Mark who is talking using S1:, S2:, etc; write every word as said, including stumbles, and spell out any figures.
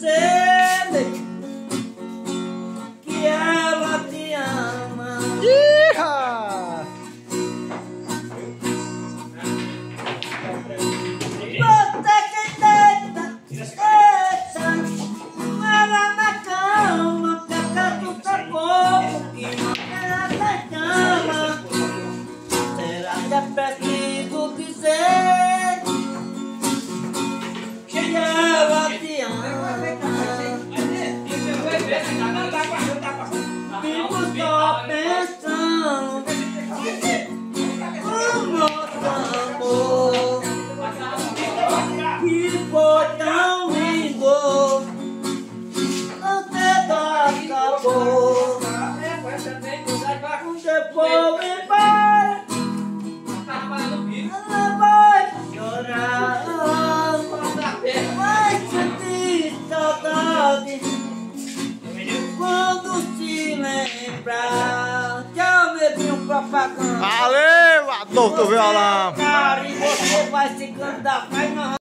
S1: dizer que ela te ama.
S2: Iha!
S1: Você que deita, deita ela na cama, peca do teu corpo, que ela na cama. Será que é preciso dizer que ela te ama? Fico só pensando no nosso amor, que foi tão lindo, não cedo acabou. Depois embora, ela vai chorar, vai sentir saudade quando se lembrar. Tchau, medinho propaganda.
S2: Valeu, Adolfo Do Violão!
S1: Cara, e você vai se cantar, vai não.